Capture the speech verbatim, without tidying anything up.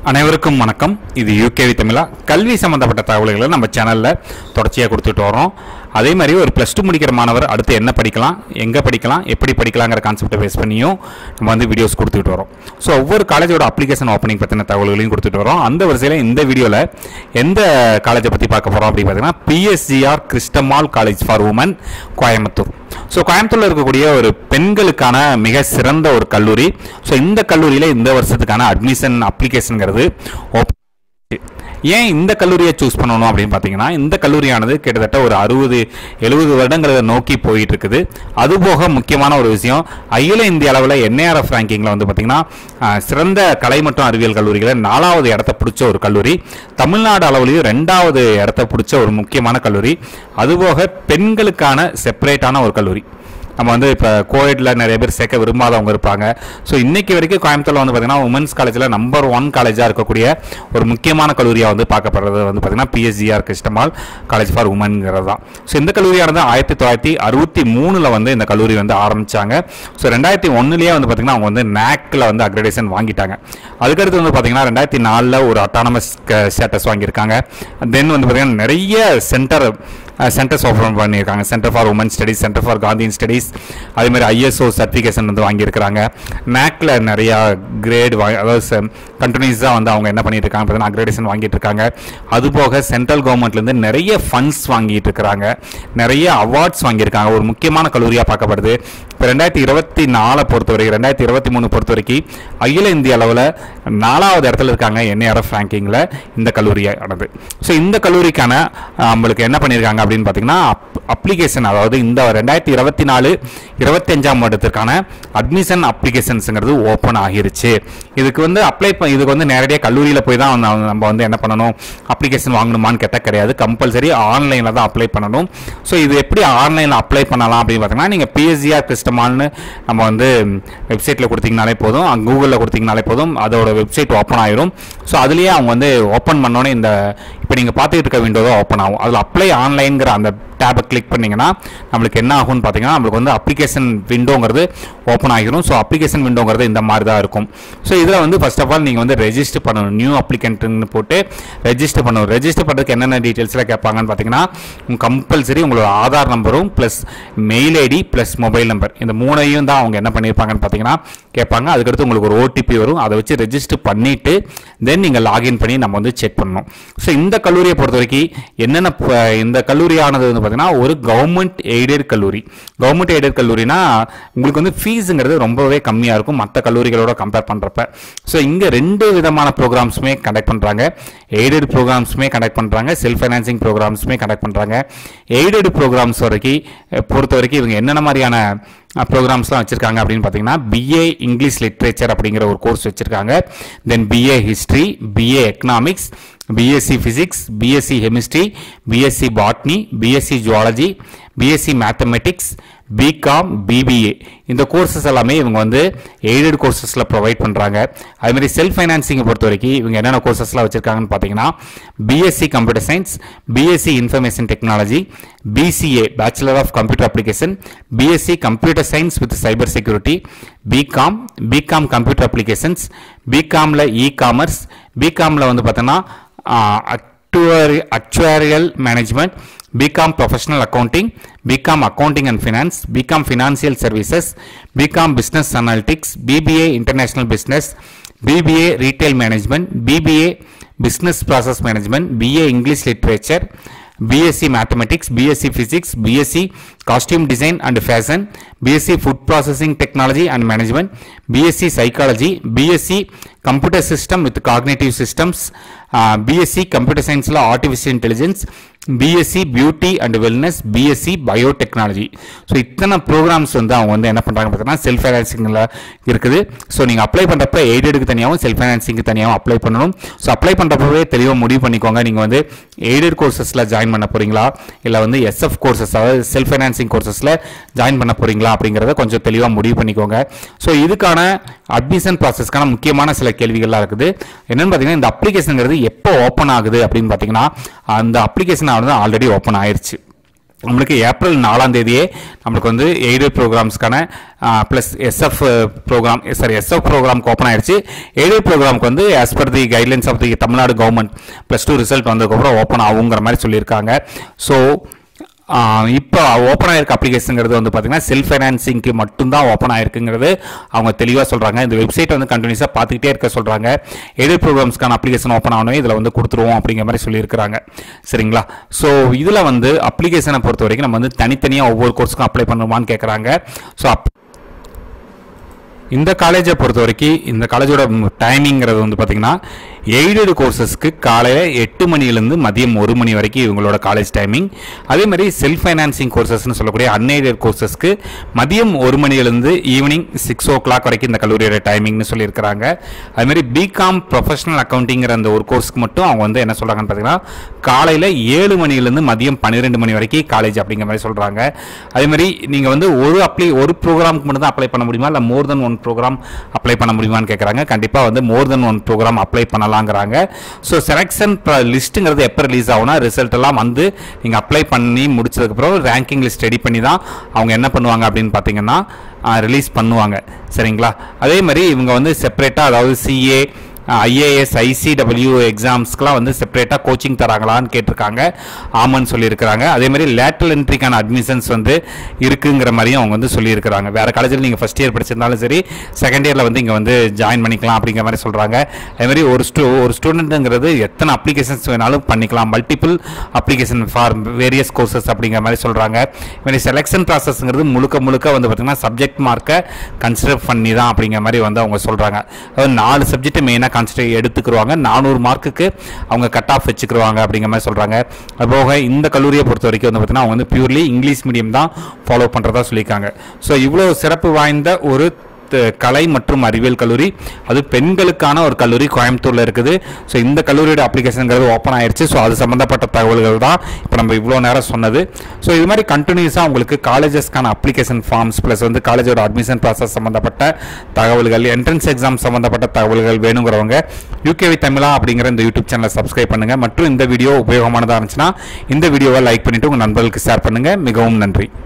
அனைவருக்கும் வணக்கம். இது யூகேவி தமிழா. கல்வி சம்பந்தப்பட்ட தகவல்களை நம்ம சேனலில் தொடர்ச்சியாக கொடுத்துட்டு வரோம். அதே மாதிரி ஒரு ப்ளஸ் டூ முடிக்கிற மாணவர் அடுத்து என்ன படிக்கலாம், எங்கே படிக்கலாம், எப்படி படிக்கலாங்கிற கான்செப்டை பேஸ் பண்ணியும் நம்ம வந்து வீடியோஸ் கொடுத்துட்டு வரோம். ஸோ ஒவ்வொரு காலேஜோட அப்ளிகேஷன் ஓப்பனிங் பற்றின தகவல்களையும் கொடுத்துட்டு வரோம். அந்த வரிசையில் இந்த வீடியோவில் எந்த காலேஜை பற்றி பார்க்க போகிறோம் அப்படின்னு பார்த்தீங்கன்னா PSGR Krishnammal college for women, Coimbatore. So கோயம்புத்தூரில் இருக்கக்கூடிய ஒரு பெண்களுக்கான மிக சிறந்த ஒரு கல்லூரி. ஸோ இந்த கல்லூரியில் இந்த வருஷத்துக்கான அட்மிஷன் அப்ளிகேஷனுங்கிறது ஓப்பன். ஏன் இந்த கல்லூரியை சூஸ் பண்ணணும் அப்படின்னு பார்த்தீங்கன்னா, இந்த கல்லூரியானது கிட்டத்தட்ட ஒரு அறுபது எழுபது வருடங்களை நோக்கி போயிட்டு இருக்குது. அதுபோக முக்கியமான ஒரு விஷயம், அகில இந்திய அளவில் என்ஏஆர்எஃப் ரேங்கிங்கில் வந்து பார்த்தீங்கன்னா சிறந்த கலை மற்றும் அறிவியல் கல்லூரிகளை நாலாவது இடத்த பிடிச்ச ஒரு கல்லூரி, தமிழ்நாடு அளவுலையும் ரெண்டாவது இடத்த பிடிச்ச ஒரு முக்கியமான கல்லூரி, அதுபோக பெண்களுக்கான செப்பரேட்டான ஒரு கல்லூரி. நம்ம வந்து இப்போ கோவிட்ல நிறைய பேர் சேர்க்க விரும்பாதவங்க இருப்பாங்க. ஸோ இன்னைக்கு வரைக்கும் கோயம்புத்தூர்ல வந்து பார்த்தீங்கன்னா உமன்ஸ் காலேஜில் நம்பர் ஒன் காலேஜாக இருக்கக்கூடிய ஒரு முக்கியமான கல்லூரியாக வந்து பார்க்கப்படுறது வந்து பார்த்தீங்கன்னா பிஎஸ்ஜிஆர் கிறிஸ்டமால் காலேஜ் ஃபார் உமன்ங்கிறது தான். ஸோ இந்த கல்லூரியானது ஆயிரத்தி தொள்ளாயிரத்தி அறுபத்தி மூணில் வந்து இந்த கல்லூரி வந்து ஆரம்பித்தாங்க. ஸோ ரெண்டாயிரத்தி ஒன்றுலேயே வந்து பார்த்தீங்கன்னா அவங்க வந்து நேக்கில் வந்து அக்ரெடேஷன் வாங்கிட்டாங்க. அதுக்கடுத்து வந்து பார்த்தீங்கன்னா ரெண்டாயிரத்தி நாலில் ஒரு அட்டானமஸ் ஸ்டேட்டஸ் வாங்கியிருக்காங்க. தென் வந்து பார்த்தீங்கன்னா நிறைய சென்டர் சென்டர்ஸ் ஓப்பன் பண்ணியிருக்காங்க. Centre for women studies, centre for Gandhian studies, அதேமாதிரி ஐஎஸ்ஓ சர்டிஃபிகேஷன் வந்து வாங்கியிருக்கிறாங்க. நேக்கில் நிறையா கிரேட் வாங்கி, அதாவது கண்டினியூஸாக வந்து அவங்க என்ன பண்ணிட்டு இருக்காங்க பார்த்தீங்கன்னா அக்ரெடேஷன் வாங்கிட்டு இருக்காங்க. அதுபோக சென்ட்ரல் கவர்மெண்ட்லேருந்து நிறைய ஃபண்ட்ஸ் வாங்கிட்டு இருக்கிறாங்க, நிறைய அவார்ட்ஸ் வாங்கியிருக்காங்க. ஒரு முக்கியமான கல்லூரியாக பார்க்கப்படுது. இப்போ ரெண்டாயிரத்தி இருபத்தி நாலை பொறுத்த வரைக்கும், ரெண்டாயிரத்தி இருபத்தி மூணு பொறுத்த வரைக்கும் அகில இந்திய அளவில் நாலாவது இடத்துல இருக்காங்க என்ஏஆர்எஃப் ரேங்கிங்கில் இந்த கல்லூரியானது. ஸோ இந்த கல்லூரிக்கான நம்மளுக்கு என்ன பண்ணியிருக்காங்க அப்படின்னு பார்த்தீங்கன்னா அப்ளிகேஷன், அதாவது இந்த ரெண்டாயிரத்தி இருபத்தி நாலு இருபத்தி அஞ்சாம் வருடத்திற்கான அட்மிஷன் அப்ளிகேஷன்ஸுங்கிறது ஓப்பன் ஆகிருச்சு. இதுக்கு வந்து அப்ளை இதுக்கு வந்து நேரடியாக கல்லூரியில் போய் தான் நம்ம வந்து என்ன பண்ணணும், அப்ளிகேஷன் வாங்கணுமான்னு கேட்டால் கிடையாது. கம்பல்சரி ஆன்லைனில் தான் அப்ளை பண்ணணும். ஸோ இது எப்படி ஆன்லைனில் அப்ளை பண்ணலாம் அப்படின்னு பார்த்தீங்கன்னா, நீங்கள் பிஎஸ்ஜிஆர் கிறிஸ்டமால்னு நம்ம வந்து வெப்சைட்டில் கொடுத்தீங்கனாலே போதும், கூகுளில் கொடுத்தீங்கனாலே போதும், அதோட வெப்சைட் ஓப்பன் ஆயிரும். ஸோ அதுலேயே அவங்க வந்து ஓப்பன் பண்ணோன்னே இந்த இப்போ நீங்கள் பார்த்துக்கிட்டு இருக்க விண்டோ தான் ஓப்பன் ஆகும். அதில் அப்ளை ஆன்லைன்கிற அந்த டேபை கிளிக் பண்ணிங்கன்னா நம்மளுக்கு என்ன ஆகும்னு பார்த்தீங்கன்னா, நம்மளுக்கு வந்து அப்ளிகேஷன் விண்டோங்கிறது ஓப்பன் ஆகிரும். ஸோ அப்ளிகேஷன் விண்டோங்கிறது இந்த மாதிரி தான் இருக்கும். ஸோ இதில் வந்து ஃபர்ஸ்ட் ஆஃப் ஆல் நீங்கள் வந்து ரெஜிஸ்டர் பண்ணணும். நியூ அப்ளிகண்ட்னு போட்டு ரெஜிஸ்டர் பண்ணணும். ரெஜிஸ்டர் பண்ணுறதுக்கு என்னென்ன டீட்டெயில்ஸில் கேட்பாங்கன்னு பார்த்தீங்கன்னா, கம்பல்சரி உங்களோட ஆதார் நம்பரும் plus mail ID plus mobile number, இந்த மூணையும் தான் அவங்க என்ன பண்ணியிருப்பாங்கன்னு பார்த்தீங்கன்னா கேட்பாங்க. அதுக்கடுத்து உங்களுக்கு ஒரு ஓடிபி வரும். அதை வச்சு ரெஜிஸ்டர் பண்ணிவிட்டு தென் நீங்கள் லாகின் பண்ணி நம்ம வந்து செக் பண்ணணும். ஸோ இந்த கல்லூரியை பொறுத்த வரைக்கும் என்னென்ன, இந்த கல்லூரியானது வந்து பார்த்தீங்கன்னா ஒரு கவர்மெண்ட் எய்டட் கல்லூரி. கவர்மெண்ட் எய்டட் கல்லூரினா உங்களுக்கு வந்து ஃபீஸுங்கிறது ரொம்பவே கம்மியாக இருக்கும் மற்ற கல்லூரிகளோட கம்பேர் பண்ணுறப்ப. ஸோ இங்கே ரெண்டு விதமான ப்ரோக்ராம்ஸுமே கண்டக்ட் பண்ணுறாங்க. எய்டட் ப்ரோக்ராம்ஸுமே கண்டக்ட் பண்ணுறாங்க, செல்ஃப் ஃபைனான்சிங் ப்ரோக்ராம்ஸுமே கண்டக்ட் பண்ணுறாங்க. எய்டட் ப்ரோக்ராம்ஸ் வரைக்கும் பொறுத்த வரைக்கும் இவங்க என்னென்ன மாதிரியான ப்ரோக்ராம்ஸ்லாம் வச்சுருக்காங்க அப்படின்னு பார்த்தீங்கன்னா, பிஏ இங்கிலீஷ் லிட்ரேச்சர் அப்படிங்கிற ஒரு கோர்ஸ் வச்சுருக்காங்க. Then BA history, BA economics, BSc physics, BSc chemistry, BSc botany, BSc zoology, BSc mathematics, BCom, BBA, இந்த கோர்சஸ் எல்லாமே இவங்க வந்து எய்டட் கோர்சஸில் ப்ரொவைட் பண்ணுறாங்க. அதுமாதிரி செல்ஃப் ஃபைனான்சிங்கை பொறுத்த வரைக்கும் இவங்க என்னென்ன கோர்சஸ்லாம் வச்சுருக்காங்கன்னு பார்த்தீங்கன்னா, BSc computer science, BSc information technology, BCA bachelor of computer application, BSc computer science with cyber security, BCom, BCom computer applications, பிகாமில் இ காமர்ஸ், பிகாமில் வந்து பார்த்தோன்னா actuarial management, BCom professional accounting, BCom accounting and finance, BCom financial services, BCom business analytics, BBA international business, BBA retail management, BBA business process management, BA English literature, BSc mathematics, BSc physics, BSc costume design and fashion, BSc food processing technology and management, BSc psychology, BSc computer system with cognitive systems, BSc computer சயின்ஸில் artificial intelligence, BSc beauty and wellness, BSc biotechnology. So இத்தனை programs வந்து அவங்க வந்து என்ன பண்ணுறாங்க பார்த்தீங்கன்னா self ஃபைனான்சிங்கில் இருக்குது. So நீங்கள் அப்ளை பண்ணுறப்ப எய்டடுக்கு தனியாகவும் செல்ஃப் ஃபைனான்சிங்க்கு தனியாகவும் அப்ளை பண்ணணும். ஸோ அப்ளை பண்ணுறப்பவே தெளிவாக முடிவு பண்ணிக்கோங்க, நீங்கள் வந்து எய்டட் கோர்சஸில் ஜாயின் பண்ண போகிறீங்களா இல்லை வந்து எஸ்எஃப் கோர்சஸ், அதாவது செல்ஃப் ஃபைனான்சிங் கோர்சஸில் ஜாயின் பண்ண போகிறீங்களா அப்படிங்கிறத கொஞ்சம் தெளிவாக முடிவு பண்ணிக்கோங்க. ஸோ இதுக்கான அட்மிஷன் ப்ராசஸ்க்கான முக்கியமான சில கேள்விகள்லாம் இருக்குது. என்னென்னு பார்த்தீங்கன்னா, இந்த அப்ளிகேஷனுங்கிறது எப்போ ஓப்பன் ஆகுது அப்படின்னு பார்த்தீங்கன்னா, அந்த அப்ளிகேஷன் ஆனது ஆல்ரெடி ஓப்பன் ஆயிடுச்சு. நம்மளுக்கு ஏப்ரல் நாலாம் தேதியே நம்மளுக்கு வந்து எய்டட் ப்ரோக்ராம்ஸ்க்கான plus SF program sorry SF ப்ரோக்ராம்க்கு ஓப்பன் ஆயிடுச்சு. எய்டட் ப்ரோக்ராம்க்கு வந்து as per the guidelines of the Tamil Nadu government plus two result வந்ததுக்கப்புறம் ஓப்பன் ஆகுங்கிற மாதிரி சொல்லியிருக்காங்க. ஸோ இப்போ ஓப்பன் ஆகிருக்க அப்ளிகேஷனுங்கிறது வந்து பார்த்தீங்கன்னா செல்ஃப் ஃபைனான்சிங்க்கு மட்டும்தான் ஓப்பன் ஆகிருக்குங்கிறது அவங்க தெளிவாக சொல்கிறாங்க. இந்த வெப்சைட் வந்து கண்டினியூஸாக பார்த்துக்கிட்டே இருக்க சொல்கிறாங்க. எய்டட் ப்ரோக்ராம்ஸ்க்கான அப்ளிகேஷன் ஓப்பன் ஆகணும் இதில் வந்து கொடுத்துருவோம் அப்படிங்கிற மாதிரி சொல்லியிருக்கிறாங்க. சரிங்களா? ஸோ இதில் வந்து அப்ளிகேஷனை பொறுத்த வரைக்கும் நம்ம வந்து தனித்தனியாக ஒவ்வொரு கோர்ஸுக்கும் அப்ளை பண்ணுமான்னு கேட்குறாங்க. ஸோ அப் இந்த காலேஜை பொறுத்த வரைக்கும் இந்த காலேஜோட டைமிங்கிறது வந்து பார்த்தீங்கன்னா எய்டட் கோர்சஸ்க்கு காலையில் எட்டு மணிலேருந்து மதியம் ஒரு மணி வரைக்கும் இவங்களோட காலேஜ் டைமிங். அதே மாதிரி செல்ஃப் ஃபைனான்சிங் கோர்சஸ்ன்னு சொல்லக்கூடிய அன்எய்டட் கோர்சஸ்க்கு மதியம் ஒரு மணிலேருந்து ஈவினிங் சிக்ஸ் ஓ கிளாக் வரைக்கும் இந்த கல்லூரியோட டைமிங்னு சொல்லியிருக்கிறாங்க. அதுமாதிரி பிகாம் ப்ரொஃபஷனல் அக்கௌண்டிங்கிற அந்த ஒரு கோர்ஸுக்கு மட்டும் அவங்க வந்து என்ன சொல்கிறாங்கன்னு பார்த்தீங்கன்னா காலையில் ஏழு மணிலேருந்து மதியம் பன்னிரெண்டு மணி வரைக்கும் காலேஜ் அப்படிங்கிற மாதிரி சொல்கிறாங்க. அதேமாதிரி நீங்கள் வந்து ஒரு அப்ளை ஒரு ப்ரோக்ராமுக்கு மட்டும் தான் அப்ளை பண்ண முடியுமா இல்லை more than one program apply பண்ண முடியுமான்னு கேட்குறாங்க. கண்டிப்பாக வந்து more than one program apply பண்ணலாம். ஸோ செலக்ஷன் லிஸ்ட்டுங்கிறது எப்போ ரிலீஸ் ஆகும்னா ரிசல்ட் எல்லாம் வந்து நீங்கள் அப்ளை பண்ணி முடிச்சதுக்கப்புறம் ரேங்கிங் லிஸ்ட் ரெடி பண்ணி தான் அவங்க என்ன பண்ணுவாங்க அப்படின்னு பார்த்தீங்கன்னா ரிலீஸ் பண்ணுவாங்க. சரிங்களா? அதே மாதிரி இவங்க வந்து செப்பரேட்டாக அதாவது சிஏ ஐஏஎஸ் ஐசிடபிள்யூ எக்ஸாம்ஸ்க்குலாம் வந்து செப்பரேட்டாக கோச்சிங் தராங்களான்னு கேட்டிருக்காங்க. ஆமான்னு சொல்லியிருக்கிறாங்க. அதேமாதிரி லேட்டரல் என்ட்ரிக்கான அட்மிஷன்ஸ் வந்து இருக்குங்கிற மாதிரியும் அவங்க வந்து சொல்லியிருக்கிறாங்க. வேறு காலேஜில் நீங்கள் ஃபஸ்ட் இயர் படிச்சிருந்தாலும் சரி செகண்ட் இயரில் வந்து இங்கே வந்து ஜாயின் பண்ணிக்கலாம் அப்படிங்கிற மாதிரி சொல்கிறாங்க. அதேமாதிரி ஒரு ஸ்டூ ஒரு ஸ்டூடெண்ட்டுங்கிறது எத்தனை அப்ளிகேஷன்ஸ் வேணாலும் பண்ணிக்கலாம், multiple application for various courses அப்படிங்கிற மாதிரி சொல்கிறாங்க. இதுமாதிரி செலெக்ஷன் ப்ராசஸ்ங்கிறது முழுக்க முழுக்க வந்து பார்த்திங்கன்னா சப்ஜெக்ட் மார்க்கை கன்சிடர் பண்ணி தான் அப்படிங்கிற மாதிரி வந்து அவங்க சொல்கிறாங்க. அதாவது நாலு சப்ஜெக்ட் மெயினாக கான்சென்ட்ரேட் எடுத்துக்குருவாங்க, நானூறு மார்க்குக்கு அவங்க கட் ஆஃப் வச்சுக்கிருவாங்க அப்படிங்கிற மாதிரி சொல்கிறாங்க. அதுபோக இந்த கல்லூரியை பொறுத்த வரைக்கும் வந்து பார்த்தீங்கன்னா அவங்க வந்து பியூர்லி இங்கிலீஷ் மீடியம் தான் ஃபாலோ பண்ணுறதா சொல்லியிருக்காங்க. ஸோ இவ்வளோ சிறப்பு வாய்ந்த ஒரு கலை மற்றும் அறிவியல் கல்லூரி, அது பெண்களுக்கான ஒரு கல்லூரி கோயம்புத்தூரில் இருக்குது. ஸோ இந்த கல்லூரியோட அப்ளிகேஷனுங்கிறது ஓப்பன் ஆயிடுச்சு. ஸோ அது சம்மந்தப்பட்ட தகவல்கள் தான் இப்போ நம்ம இவ்வளோ நேரம் சொன்னது. ஸோ இது மாதிரி கண்டினியூஸாக உங்களுக்கு காலேஜஸ்க்கான அப்ளிகேஷன் ஃபார்ம்ஸ் ப்ளஸ் வந்து காலேஜோட அட்மிஷன் ப்ராசஸ் சம்மந்தப்பட்ட தகவல்கள், என்ட்ரன்ஸ் எக்ஸாம் சம்மந்தப்பட்ட தகவல்கள் வேணுங்கிறவங்க யூகேவி தமிழா அப்படிங்கிற இந்த யூடியூப் சேனலை சப்ஸ்கிரைப் பண்ணுங்கள். மற்றும் இந்த வீடியோ உபயோகமானதாக இருந்துச்சுன்னா இந்த வீடியோவை லைக் பண்ணிவிட்டு உங்கள் நண்பர்களுக்கு ஷேர் பண்ணுங்கள். மிகவும் நன்றி.